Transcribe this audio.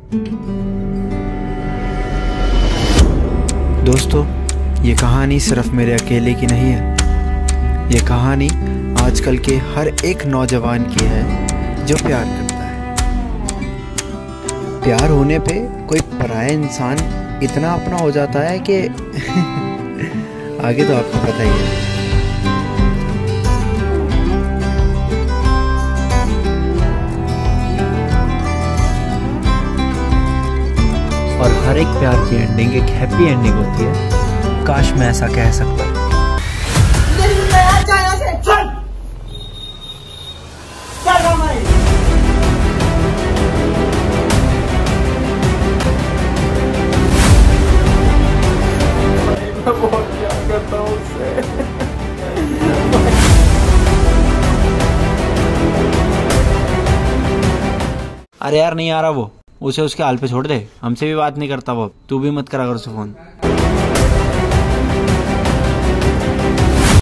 दोस्तों, ये कहानी सिर्फ मेरे अकेले की नहीं है। ये कहानी आजकल के हर एक नौजवान की है जो प्यार करता है। प्यार होने पे कोई पराया इंसान इतना अपना हो जाता है कि आगे तो आपको पता ही है। और हर एक प्यार की एंडिंग एक हैप्पी एंडिंग होती है। काश मैं ऐसा कह सकता। बहुत प्यार करता हूँ उससे। अरे यार, नहीं आ रहा वो। उसे उसके हाल पे छोड़ दे। हमसे भी बात नहीं करता वो। तू भी मत करा कर उसे फोन।